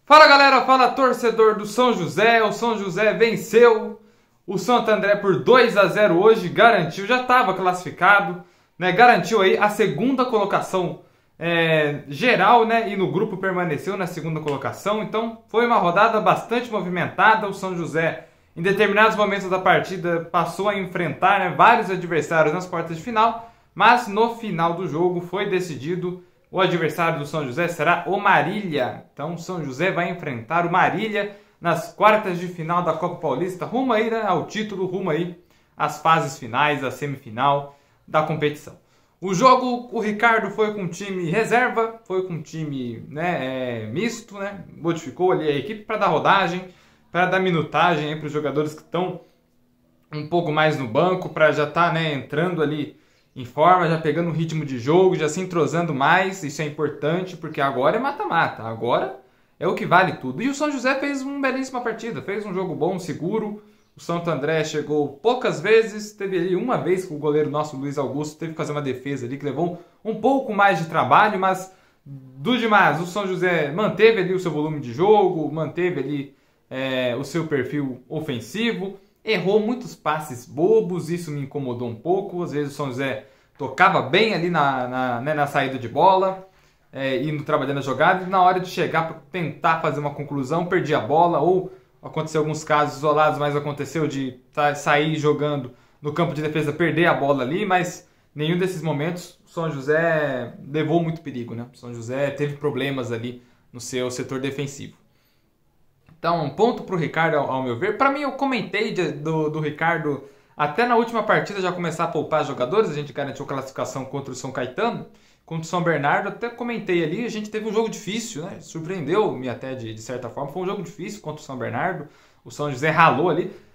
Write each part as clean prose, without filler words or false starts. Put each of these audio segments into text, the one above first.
Fala galera, fala torcedor do São José. O São José venceu o Santo André por 2-0 hoje, garantiu, já estava classificado, né? Garantiu aí a segunda colocação geral, né? E no grupo permaneceu na segunda colocação. Então foi uma rodada bastante movimentada. O São José, em determinados momentos da partida, passou a enfrentar, né, vários adversários nas quartas de final, mas no final do jogo foi decidido. O adversário do São José será o Marília. Então o São José vai enfrentar o Marília nas quartas de final da Copa Paulista, rumo aí, né, ao título, rumo aí às fases finais, à semifinal da competição. O jogo, o Ricardo foi com time reserva, foi com time, né, misto, né, modificou ali a equipe para dar rodagem, para dar minutagem para os jogadores que estão um pouco mais no banco, para já estar, né, entrando ali em forma, já pegando o ritmo de jogo, já se entrosando mais. Isso é importante, porque agora é mata-mata, agora é o que vale tudo. E o São José fez uma belíssima partida, fez um jogo bom, seguro. O Santo André chegou poucas vezes, teve ali uma vez que o goleiro nosso, Luiz Augusto, teve que fazer uma defesa ali, que levou um pouco mais de trabalho, mas do demais, o São José manteve ali o seu volume de jogo, manteve ali o seu perfil ofensivo. Errou muitos passes bobos, isso me incomodou um pouco. Às vezes o São José tocava bem ali na saída de bola, indo trabalhando a jogada, e na hora de chegar para tentar fazer uma conclusão, perdia a bola, ou aconteceu alguns casos isolados, mas aconteceu de sair jogando no campo de defesa, perder a bola ali, mas nenhum desses momentos o São José levou muito perigo, né? O São José teve problemas ali no seu setor defensivo. Então, um ponto para o Ricardo, ao meu ver. Para mim, eu comentei do Ricardo até na última partida já começar a poupar jogadores. A gente garantiu classificação contra o São Caetano, contra o São Bernardo. Até comentei ali, a gente teve um jogo difícil, né? Surpreendeu-me até de certa forma. Foi um jogo difícil contra o São Bernardo. O São José ralou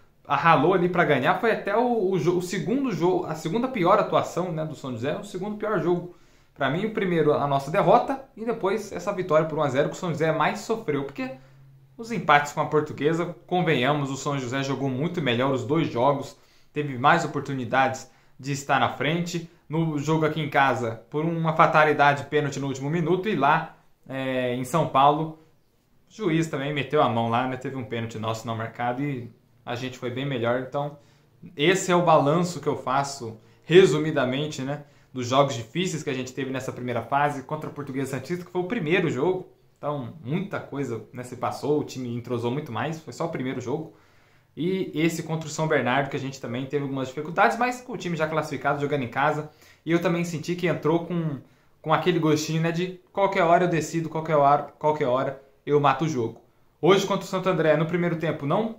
ali para ganhar. Foi até o segundo jogo, a segunda pior atuação, né, do São José. O segundo pior jogo. Para mim, o primeiro, a nossa derrota, e depois essa vitória por 1-0 que o São José mais sofreu. Porque os empates com a Portuguesa, convenhamos, o São José jogou muito melhor os dois jogos, teve mais oportunidades de estar na frente. No jogo aqui em casa, por uma fatalidade, pênalti no último minuto, e lá em São Paulo, o juiz também meteu a mão lá, né? Teve um pênalti nosso não marcado e a gente foi bem melhor. Então, esse é o balanço que eu faço, resumidamente, né, dos jogos difíceis que a gente teve nessa primeira fase contra a Portuguesa Santista, que foi o primeiro jogo. Então, muita coisa, né, se passou, o time entrosou muito mais, foi só o primeiro jogo. E esse contra o São Bernardo, que a gente também teve algumas dificuldades, mas com o time já classificado, jogando em casa. E eu também senti que entrou com aquele gostinho, né, de qualquer hora eu decido, qualquer hora eu mato o jogo. Hoje, contra o Santo André, no primeiro tempo, não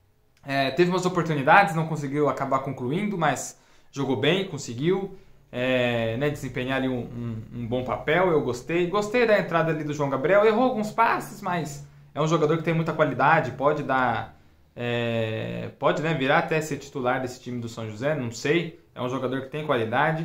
teve umas oportunidades, não conseguiu acabar concluindo, mas jogou bem, conseguiu. Desempenhar ali um bom papel. Eu gostei da entrada ali do João Gabriel. Errou alguns passes, mas é um jogador que tem muita qualidade, pode virar até ser titular desse time do São José, não sei, é um jogador que tem qualidade.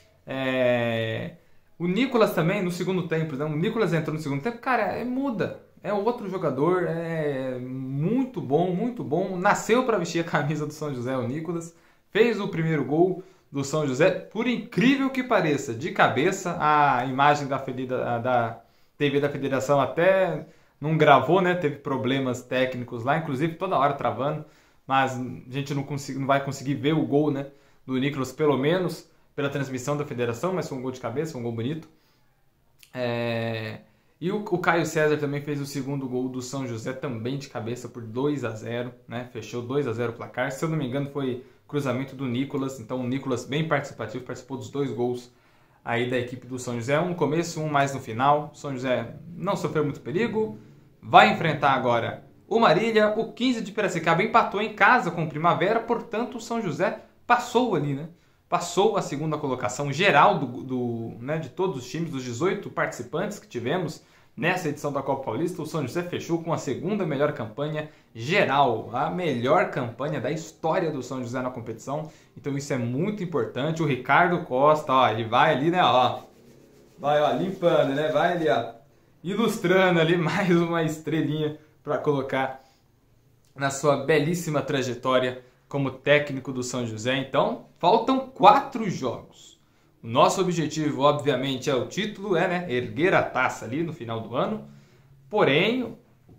O Nicolas também no segundo tempo, né? O Nicolas entrou no segundo tempo, cara, muda, é outro jogador, muito bom, nasceu para vestir a camisa do São José. O Nicolas fez o primeiro gol do São José, por incrível que pareça, de cabeça. A imagem da TV da Federação até não gravou, né? Teve problemas técnicos lá, inclusive toda hora travando, mas a gente não vai conseguir ver o gol, né, do Nicolas, pelo menos pela transmissão da Federação, mas foi um gol de cabeça, um gol bonito. E o Caio César também fez o segundo gol do São José, também de cabeça, por 2-0, né? Fechou 2-0 o placar. Se eu não me engano, foi cruzamento do Nicolas. Então o Nicolas bem participativo, participou dos dois gols aí da equipe do São José. Um no começo, um mais no final. O São José não sofreu muito perigo. Vai enfrentar agora o Marília. O 15 de Piracicaba empatou em casa com o Primavera. Portanto, o São José passou ali, né? Passou a segunda colocação geral de todos os times, dos 18 participantes que tivemos nessa edição da Copa Paulista. O São José fechou com a segunda melhor campanha geral, a melhor campanha da história do São José na competição. Então isso é muito importante. O Ricardo Costa, ó, ele vai ali, né, ó, vai, ó, limpando, né, vai ali, ó, ilustrando ali mais uma estrelinha para colocar na sua belíssima trajetória como técnico do São José. Então, faltam 4 jogos. O nosso objetivo, obviamente, é o título, né, erguer a taça ali no final do ano. Porém,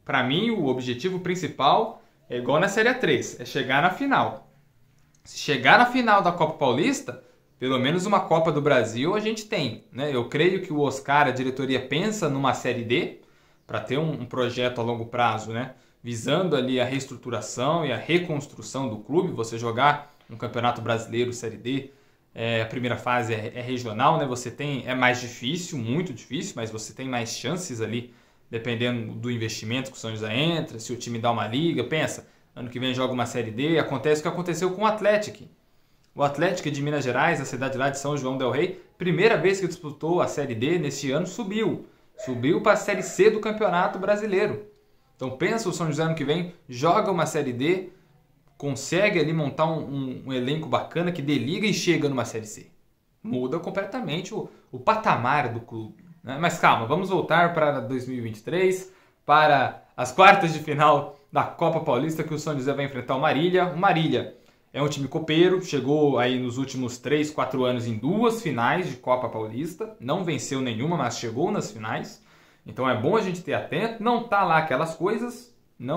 Para mim, o objetivo principal é igual na Série A3, é chegar na final. Se chegar na final da Copa Paulista, pelo menos uma Copa do Brasil a gente tem, né? Eu creio que o Oscar, a diretoria, pensa numa Série D para ter um projeto a longo prazo, né? Visando ali a reestruturação e a reconstrução do clube. Você jogar um Campeonato Brasileiro Série D, a primeira fase é regional, né? Você tem, é mais difícil, muito difícil, mas você tem mais chances ali, dependendo do investimento que o São José entra, se o time dá uma liga. Pensa, ano que vem joga uma Série D, acontece o que aconteceu com o Atlético. O Atlético de Minas Gerais, a cidade lá de São João del Rei, primeira vez que disputou a Série D neste ano, subiu para a Série C do Campeonato Brasileiro. Então pensa, o São José ano que vem joga uma Série D, consegue ali montar um elenco bacana que dê liga e chega numa Série C. Muda completamente o patamar do clube, né? Mas calma, vamos voltar para 2023, para as quartas de final da Copa Paulista, que o São José vai enfrentar o Marília. O Marília é um time copeiro, chegou aí nos últimos 3, 4 anos em 2 finais de Copa Paulista, não venceu nenhuma, mas chegou nas finais. Então é bom a gente ter atento, não está lá aquelas coisas,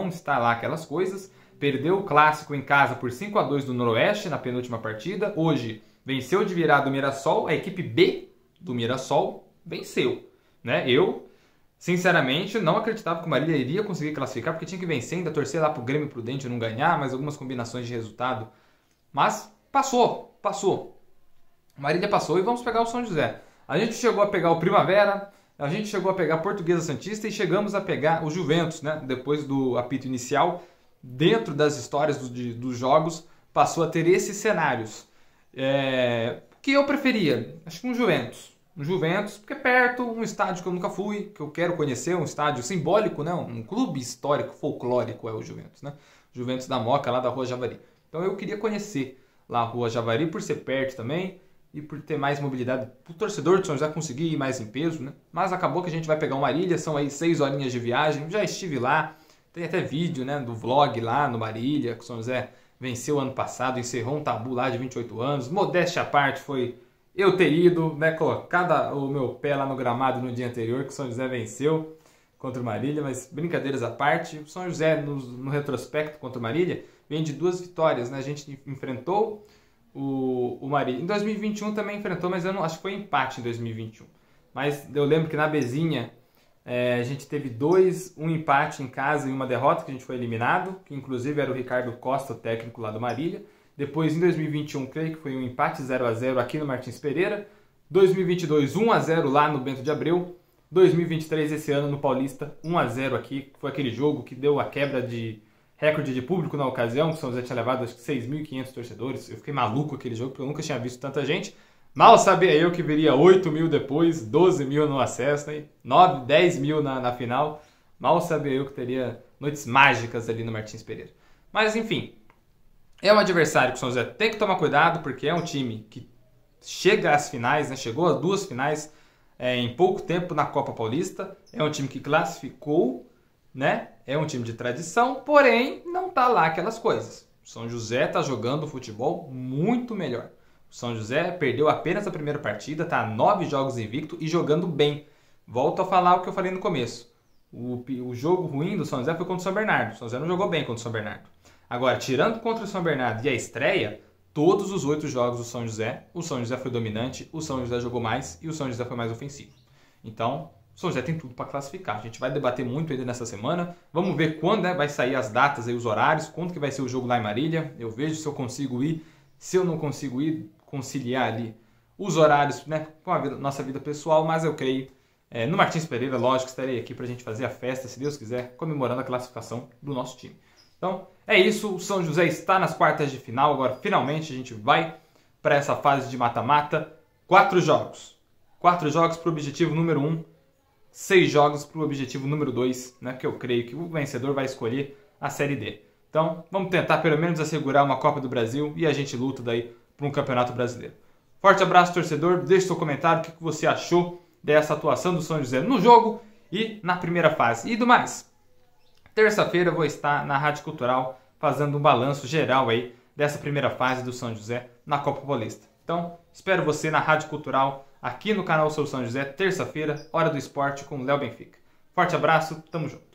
perdeu o clássico em casa por 5-2 do Noroeste na penúltima partida, hoje venceu de virada do Mirassol, a equipe B do Mirassol venceu, né? Eu, sinceramente, não acreditava que o Marília iria conseguir classificar, porque tinha que vencer, ainda torcer lá pro Grêmio Prudente não ganhar, mas algumas combinações de resultado. Mas passou. O Marília passou e vamos pegar o São José. A gente chegou a pegar o Primavera, a gente chegou a pegar a Portuguesa Santista e chegamos a pegar o Juventus, né? Depois do apito inicial, dentro das histórias dos jogos, passou a ter esses cenários. Que eu preferia, acho que um Juventus. Um Juventus, porque é perto, um estádio que eu nunca fui, que eu quero conhecer, um estádio simbólico, né? Um clube histórico, folclórico é o Juventus, né? Juventus da Moca, lá da Rua Javari. Então eu queria conhecer lá a Rua Javari, por ser perto também e por ter mais mobilidade. O torcedor de São José conseguir ir mais em peso, né? Mas acabou que a gente vai pegar o Marília, são aí 6 horinhas de viagem. Já estive lá, tem até vídeo, né, do vlog lá no Marília, que o São José venceu ano passado, encerrou um tabu lá de 28 anos. Modéstia à parte, foi eu ter ido, né, colocado o meu pé lá no gramado no dia anterior, que o São José venceu contra o Marília, mas brincadeiras à parte, o São José, no retrospecto contra o Marília, vem de 2 vitórias, né? A gente enfrentou o Marília. Em 2021 também enfrentou, mas eu não acho que foi empate em 2021. Mas eu lembro que na Bezinha a gente teve um empate em casa e uma derrota, que a gente foi eliminado, que inclusive era o Ricardo Costa, o técnico lá do Marília. Depois, em 2021, creio que foi um empate 0-0 aqui no Martins Pereira. 2022, 1-0 lá no Bento de Abreu. 2023, esse ano no Paulista, 1-0 aqui. Foi aquele jogo que deu a quebra de recorde de público na ocasião, que o São José tinha levado acho que 6.500 torcedores. Eu fiquei maluco com aquele jogo, porque eu nunca tinha visto tanta gente. Mal sabia eu que viria 8 mil depois, 12 mil no acesso, né? 9, 10 mil na final. Mal sabia eu que teria noites mágicas ali no Martins Pereira. Mas enfim, é um adversário que o São José tem que tomar cuidado, porque é um time que chega às finais, né? Chegou a 2 finais em pouco tempo na Copa Paulista. É um time que classificou, né? É um time de tradição, porém não tá lá aquelas coisas. O São José tá jogando futebol muito melhor. O São José perdeu apenas a primeira partida, tá a 9 jogos invicto e jogando bem. Volto a falar o que eu falei no começo. O jogo ruim do São José foi contra o São Bernardo. O São José não jogou bem contra o São Bernardo. Agora, tirando contra o São Bernardo e a estreia, todos os 8 jogos do São José, o São José foi dominante, o São José jogou mais e o São José foi mais ofensivo. Então, o São José tem tudo para classificar. A gente vai debater muito ainda nessa semana. Vamos ver quando, né, vai sair as datas e os horários, quando que vai ser o jogo lá em Marília. Eu vejo se eu consigo ir. Se eu não consigo ir, conciliar ali os horários, né, com a nossa vida pessoal, mas eu creio, no Martins Pereira, lógico, estarei aqui para a gente fazer a festa, se Deus quiser, comemorando a classificação do nosso time. Então, é isso, o São José está nas quartas de final, agora finalmente a gente vai para essa fase de mata-mata. 4 jogos. 4 jogos para o objetivo número 1, 6 jogos para o objetivo número 2, né, que eu creio que o vencedor vai escolher a Série D. Então, vamos tentar pelo menos assegurar uma Copa do Brasil e a gente luta daí para um Campeonato Brasileiro. Forte abraço, torcedor. Deixe seu comentário o que você achou dessa atuação do São José no jogo e na primeira fase. E do mais, terça-feira eu vou estar na Rádio Cultural fazendo um balanço geral aí dessa primeira fase do São José na Copa Paulista. Então, espero você na Rádio Cultural, aqui no canal Sou São José, terça-feira, Hora do Esporte com Léo Benfica. Forte abraço, tamo junto.